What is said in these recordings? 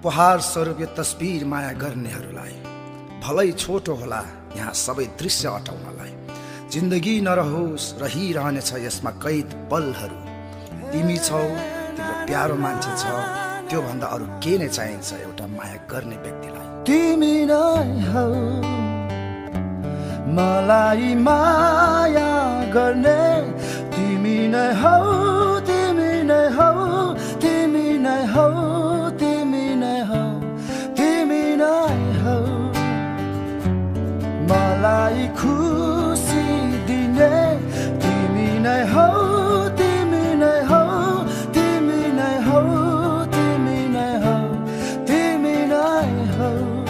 उपहार स्वरूप यो तस्बिर माया गर्नेहरूलाई भलै छोटो होला यहाँ सबै दृश्य अटाउनलाई। जिन्दगी नरहोस् रही रहनेछ यसमा कैद पलहरू। तिमी छौ तिम्रो प्यारो मान्छे छ, त्यो भन्दा अरू के नै चाहिन्छ एउटा माया गर्ने व्यक्तिलाई। तिमी नै हौ मलाई माया गर्ने, तिमी नै हौ तिमी नै हौ तिमी नै हौ तिमी नै हौ तिमी नै हौ मलाई खुशी दिने, तिमी नै हौ तिमी नै हौ तिमी नै हौ तिमी नै हौ तिमी नै हौ।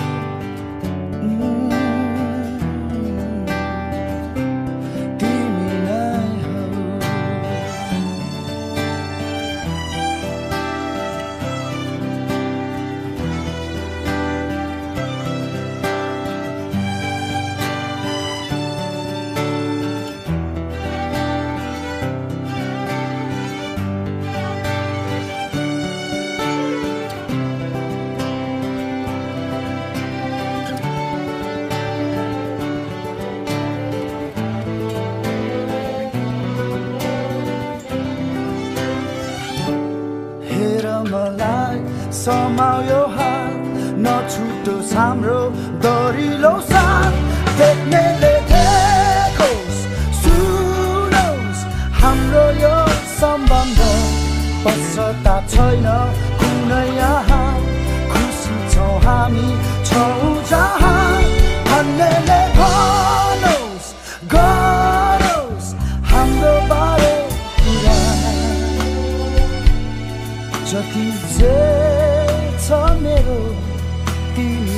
मलाई समायो हात नछुटोस् हाम्रो दरिलो साथ, देख्नेले देखोस् सुनोस् हाम्रो यो सम्बन्ध। पश्चाताप छैन कुनै यहाँ, खुसी छौँ हामी छौँ जहाँ। भन्नेले भनोस् गरोस् हाम्रो बारे कुरा, जति जे छ मेरो तिमी